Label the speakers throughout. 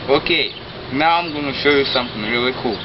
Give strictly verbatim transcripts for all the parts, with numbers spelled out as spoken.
Speaker 1: Okay, now I'm gonna show you something really cool.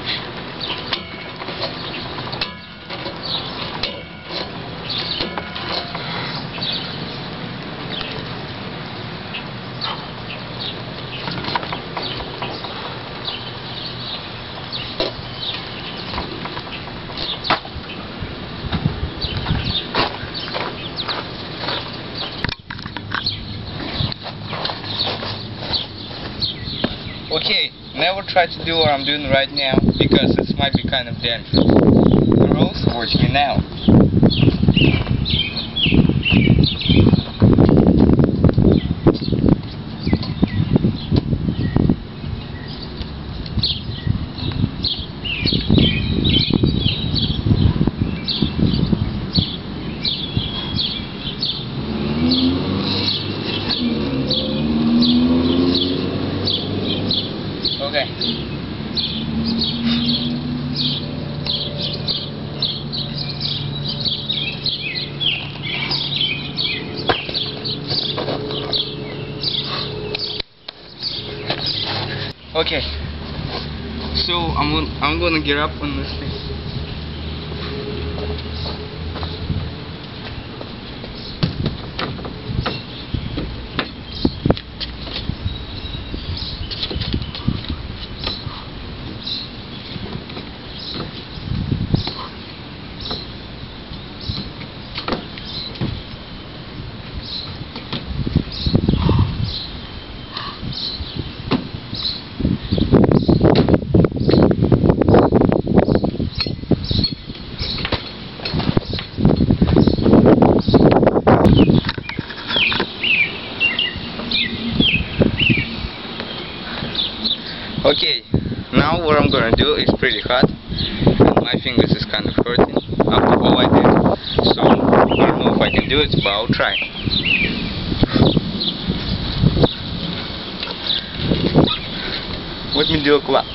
Speaker 1: Okay, never try to do what I'm doing right now because this might be kind of dangerous. The rules, watch me now. Okay. Okay. So I'm I'm gonna get up on this thing. Okay, now what I'm gonna do is pretty hot, and my fingers is kind of hurting after all I did, so I don't know if I can do it, but I'll try. Let me do a clap.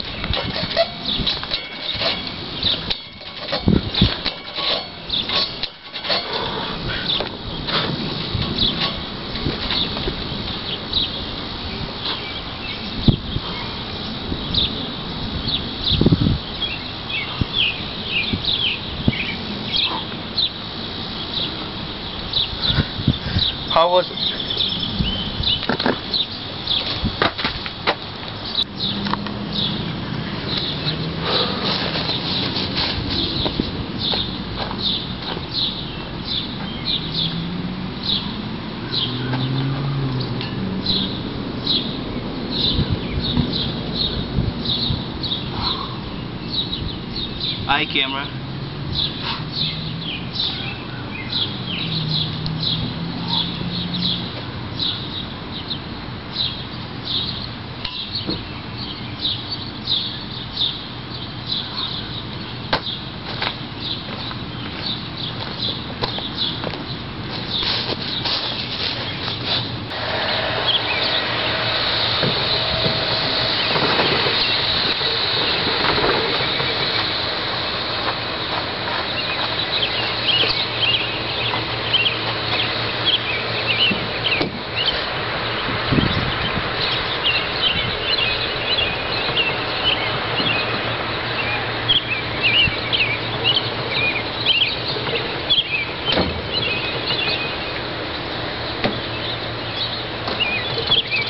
Speaker 1: How was it? Hi, camera.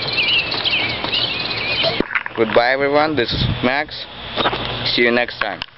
Speaker 1: Goodbye everyone, this is Max. See you next time.